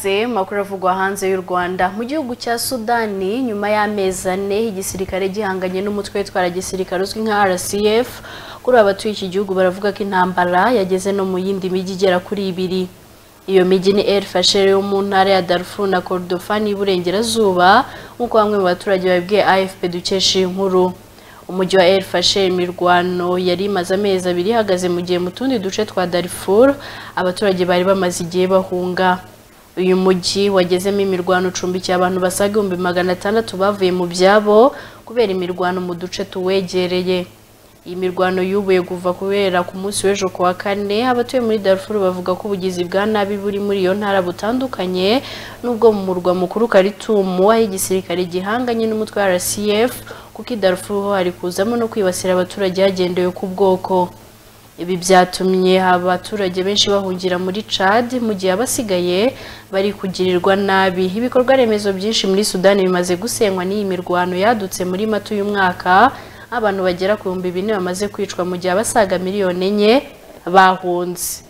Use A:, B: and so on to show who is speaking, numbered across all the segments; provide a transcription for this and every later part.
A: ikaze makuru avugwa hanze y'u Rwanda. Mu gihugu cya Sudani nyuma y'amezi 4 igisirikare gihanganye n'umutwe witwara gisirikare uzwi nka RCF, kuri abatuye iki gihugu baravuga ko intambara yageze no mu yindi migi igera kuri 2. Iyo migi ni El Fasher yo mu ntara ya Darfur na Kordofan y'Iburengerazuba, nk'uko bamwe mu baturage babwiye AFP dukesha inkuru. Umujyi wa El Fasher imirwano yari imaze amezi 2 ihagaze mu gihe mu tundi duce twa Darfur abaturage bari bamaze igihe bahunga. Uyu mujyi wagezemo imirwano ucumbikiye abantu basaga 600 bavuye mu byabo kubera imirwano mu duce tuwegereye. Iyi mirwano yubuye kuva kubera ku munsi w'ejo kuwa 4. Abatuye muri Darfur bavuga ko ubugizi bwa nabi buri muri iyo ntara butandukanye, nubwo mu murwa mukuru Khartoum aho igisirikare gihanganye n'umutwe wa RCF, kuko Darfur ho hari kuzamo no kwibasira abaturage hagendewe ku bwoko. Ibi byatumye abaturage benshi bahungira muri Chad, mu gihe abasigaye bari kugirirwa nabi. Ibikorwa remezo byinshi muri Sudani bimaze gusenywa n'iyi mirwano yadutse muri Mata uyu mwaka. Abantu bagera ku 4,000 bamaze kwicwa mu gihe abasaga 4 miliyoni bahunze.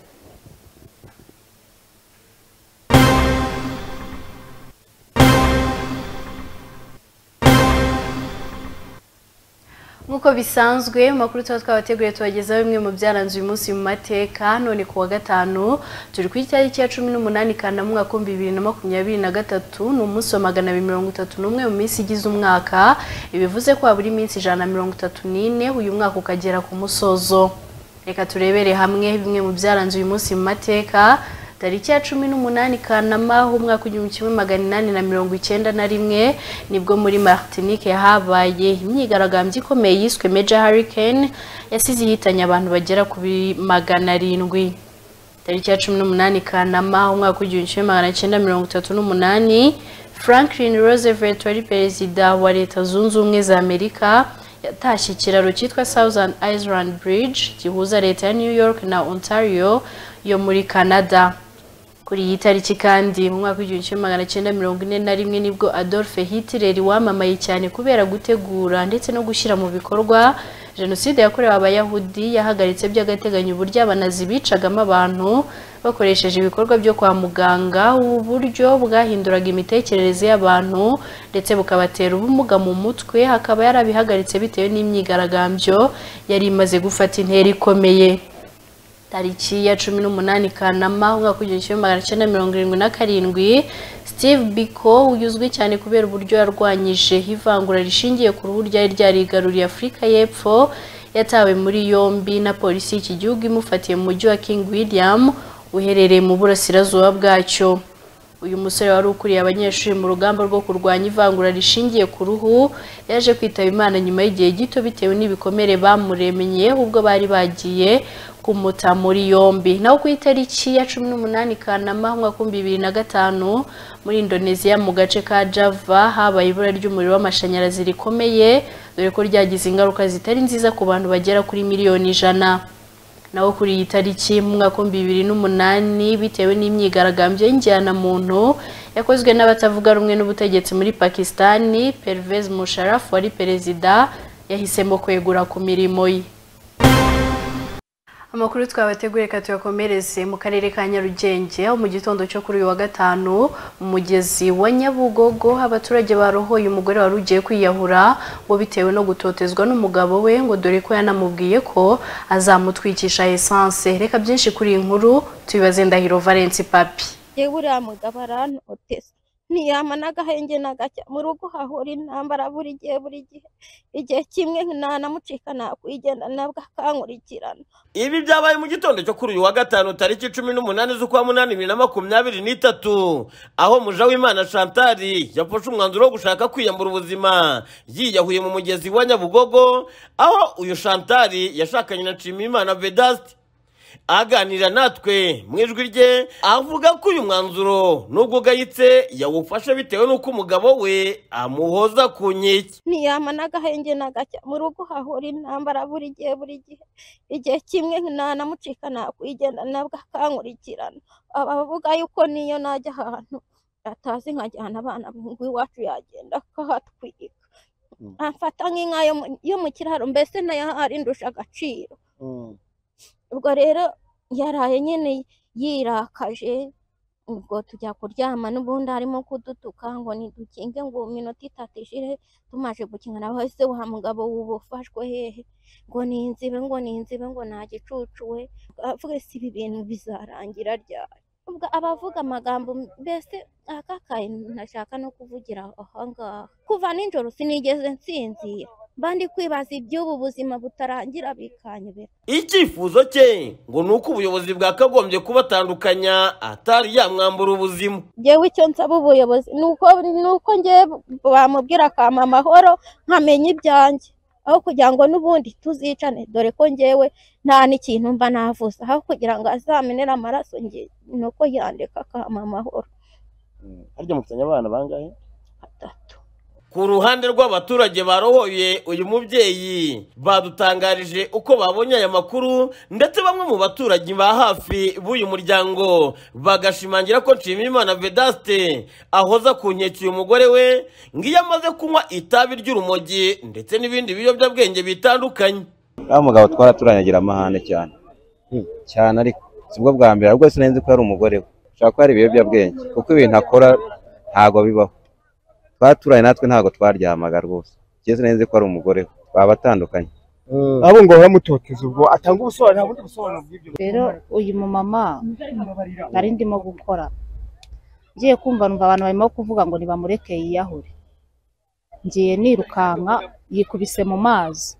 A: Nkuko bisanzwe makuru twabateguye tubagezaho bimwe mu byaranze uyu munsi mu mateka. None kuwa 5 turi ku itariki ya 18 Kanama 2023, ni umunsi wa 231 mu minsi igize umwaka. Ibivuze ko buri minsi 134 uyu mwaka ukagera ku musozo. Reka turebere hamwe bimwe mu byaranze uyu munsi mu mateka. Tariki ya 18 Kanama umwaka 1891 nibwo muri Martinique yahabaye imyigaragambyo ikomeye yiswe Major Hurricane yasize yitanye abantu bagera ku 700. Tariki ya 18 Kanama umwaka 1938 Franklin Roosevelt wari perezida wa Leta Zunze Ubumwe za Amerika yatashye ikiraro cyitwa Southern Island Bridge gihuza Leta ya New York na Ontario yo muri Canada. Kuri iyi tariki kandi mu mwaka 1941 nibwo Adolf Hitler wamamaye cyane kubera gutegura ndetse no gushyira mu bikorwa Jenoside yakorewe abayahudi yahagaritse by'agateganyo uburyo abanazi bicagamo abantu bakoresheje ibikorwa byo kwa muganga. Ubu buryo bwahinduraga imitekerereze y'abantu ndetse bukabatera ubumuga mu mutwe, hakaba yarabihagaritse bitewe n'imyigaragambyo yari imaze gufata intera ikomeye. Tariki ya 18 Kanama umwaka 1977 Steve Biko uyuzwi cyane kubera uburyo yarwanyije ivangura rishingiye ku ruhu ryari ryarigaruriye Afurika y'Epfo, yatawe muri yombi na polisi y'iki gihugu imufatiye mu mujyi wa King William uherereye mu burasirazuba bwacyo. Uyu musore wari ukuriye abanyeshuri mu rugamba rwo kurwanya ivangura rishingiye ku ruhu yaje kwitaba Imana nyuma y'igihe gito bitewe n'ibikomere bamuremenye ubwo bari bagiye kumuta muri yombi. Naho ku itariki ya 18 Kanama umwaka 2005 muri Indonesia mu gace ka Java habaye ibura ry'umuriro w'amashanyarazi rikomeye, dore ko ryagize ingaruka zitari nziza ku bantu bagera kuri miliyoni 100. Naho kuri iyi tariki mu mwaka 2008 bitewe n'imyigaragambyo y'injyana muntu yakozwe n'abatavuga rumwe n'ubutegetsi muri Pakistan, Pervez Musharraf wari perezida yahisemo kwegura ku mirimo ye. Amakuru twabateguriye katuyakomereze mu karere ka Nyarugenge aho mu gitondo cyo kuri uyu wa 5 mu mugezi wa Nyabugogo abaturage barohoye umugore wari ugiye kwiyahura ngo bitewe no gutotezwa n'umugabo we, ngo dore ko yanamubwiye ko azamutwikisha essence. Reka byinshi kuri inkuru tubibaze Ndahiro Valence Papi.
B: Yebura mugabo arantoteza niyama n'agahenge n'agacya mu rugo hahora intambara buri gihe igihe kimwe nanamucika nakwigenda nabwo akankurikirana.
C: Ibi byabaye mu gitondo cyo kuri uyu wa 5 tariki 18 z'ukwa 8 2023 aho Mujawimana Chantal yafashe umwanzuro wo gushaka kwiyambura ubuzima yiyahuye mu mugezi wa Nyabugogo, aho uyu Chantal yashakanye na Nshimiyimana Vedaste. Aganira natwe mu ijwi rye avuga ko uyu mwanzuro nubwo gayitse yawufashe bitewe nuko umugabo we amuhoza ku nkeke.
B: Niyama n'agahenge n'agacya mu rugo hahora intambara buri gihe igihe kimwe nanamucika nakwigenda nabwo akankurikirana. Abavuga yuko niyo najya ahantu atazi nkajyana abana iwacu yagenda akahatwika, amfata nk'inka yo mu kiraro, mbese nayo arindusha agaciro. Ubwo rero yaraye nyene yirakaje ubwo tujya kuryama n'ubundi harimo kudutuka ngo nidukinge ngo minota 3 ishire tumaje gukinga naho ese wa mugabo wubufashwe hehe ngo ninzibe ngo nta gicucuwe avuga si ibi bintu bizarangira ryari ubwo abavuga amagambo mbese akakaye ntashaka no kuvugira ahangaha kuva ninjoro sinigeze nsinzira bandi kwibaza iby'ubu buzima butarangira bikanyobera.
C: Icyifuzo cye ngo nuko ubuyobozi bwakagombye kubatandukanya atari yamwambura ubuzima.
B: Jewe icyo nsaba ubuyobozi nuko ngiye bamubwira akama amahoro nkamenya ibyanjye aho kugira ngo n'ubundi tuzicane dore ko ngewe nta n'ikintu mba navuze aho kugira ngo azamenera amaraso ngiye nuko yandeka akama amahoro.
C: Harya mufitanye abana bangahe?
B: 3.
C: Ku ruhande rw'abaturage barohoye uyu mubyeyi badutangarije uko babonye aya makuru ndetse bamwe mu baturage ba hafi b'uyu muryango bagashimangira ko Nshimiyimana Vedaste ahoza ku nkeke uyu mugore we ngiyo amaze kunywa itabi ry'urumogi ndetse n'ibindi biyobyabwenge bitandukanye.
D: Mugabo twaraturanagira amahane cyane ariko sibwo bwa mbere ahubwo sinenze ko ari umugore we ushaka ko ari ibiyobyabwenge kuko ibintu akora ntago bibaho. Baturanye natwe ntago twaryamaga rwose cyese neze ko ari umugore babatandukanye
E: abo ngo baramutoteza ubwo atanga ubusobanuro nta bundi busobanuro bw'ibyo.
F: Rero uyu mumama nari ndimo gukora ngiye kumva numva abantu barimo kuvuga ngo nibamureke yiyahure ngiye nirukanka yikubise mu mazi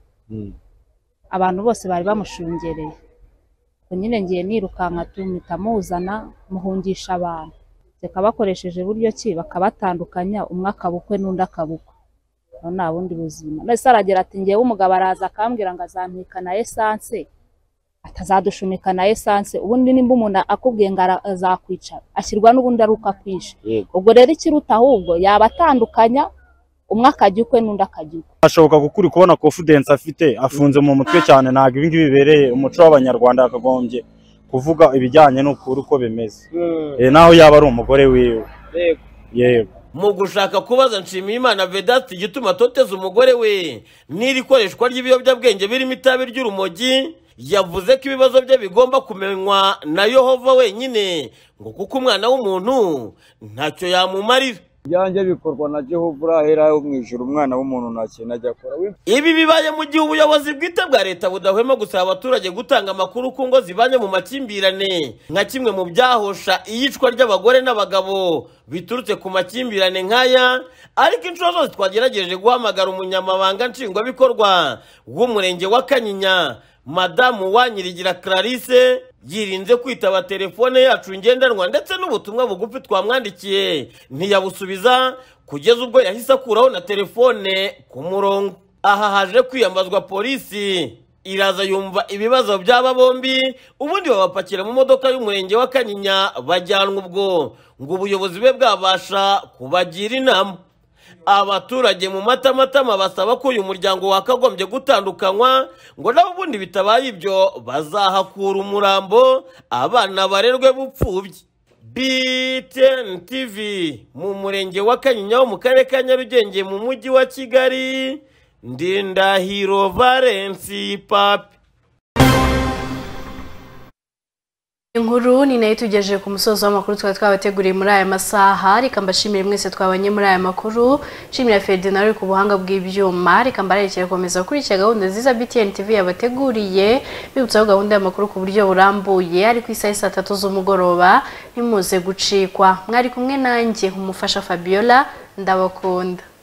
F: abantu bose bari bamushungereye nyine ngiye nirukanka tumita muzana muhungisha abantu zeka bakoresheje buryo ki bakabatandukanya umwe akabukwe n'undi akabukwe nta bundi buzima. Nese aragera ati ngiye umugabo araza akambwira ngo azampika na essence atazadushunika na essence ubundi nimba umuntu akubwiye ngo azakwica ashyirwa n'ubundi aruka kwisha ubwo rero ikiruta ahubwo yabatandukanya umwe akajya ukwe n'undi akajya ukwe.
E: Ashoboka kukuri kubona confidence afite afunze mu mutwe cyane ntago ibi ngibi bibereye umuco w'abanyarwanda akagombye kuvuga ibijyanye n'ukuri uko bimeze naho yaba ari umugore wiwe. Yego
C: mu gushaka kubaza Nshimiyimana Vedaste igituma toteza umugore we n'irikoreshwa ry'ibiyobyabwenge birimo itabi ry'urumogi yavuze ko ibibazo bye bigomba kumenywa na Yehova wenyine ngo kuko umwana w'umuntu ntacyo yamumarira.
G: Byanjye bikorwa na Jehova urahera mu ijuru umwana w'umuntu nta kintu ajya akora.
C: Ibi bibaye mu gihe ubuyobozi bwite bwa leta budahwema gusaba abaturage gutanga amakuru ku ngo zibanye mu makimbirane nka kimwe mu byahosha iyicwa ry'abagore n'abagabo biturutse ku makimbirane nk'aya. Ariko inshuro zose twagerageje guhamagara umunyamabanga nshingwabikorwa w'umurenge wa Kanyinya Madamu Wanyirigira Clarisse yirinze kwitaba telefone yacu ngendanwa ndetse n'ubutumwa bugufi twamwandikiye ntiyabusubiza kugeza ubwo yahise akuraho na telefone ku murongo. Aha haje kwiyambazwa polisi iraza yumva ibibazo by'aba bombi ubundi babapakira mu modoka y'umurenge wa Kanyinya bajyanwa ubwo ngo ubuyobozi bwe bwabasha kubagira inama. Abaturage mu matamatama basaba ko uyu muryango wakagombye gutandukanywa ngo nabo ubundi bitabaye ibyo bazahakura umurambo abana barerwe bupfubye. BTN TV mu murenge wa Kanyinya wo mu karere ka Nyarugenge mu mujyi wa Kigali Ndindahiro Valence Papi.
A: Inkuru ni nayo tugejeje ku musozo w'amakuru twabateguriye muri aya masaha. Reka mbashimire mwese twabanye muri aya makuru. Shimira Ferdinand ku buhanga bw'ibyuma. Reka mbarekere gukomeza gukurikira gahunda nziza BTN TV yabateguriye. Bibutsaho gahunda y'amakuru ku buryo burambuye ari ku isaha 3 z'umugoroba. Ntimuze gucikwa. Mwari kumwe nanjye umufasha Fabiola ndabakunda.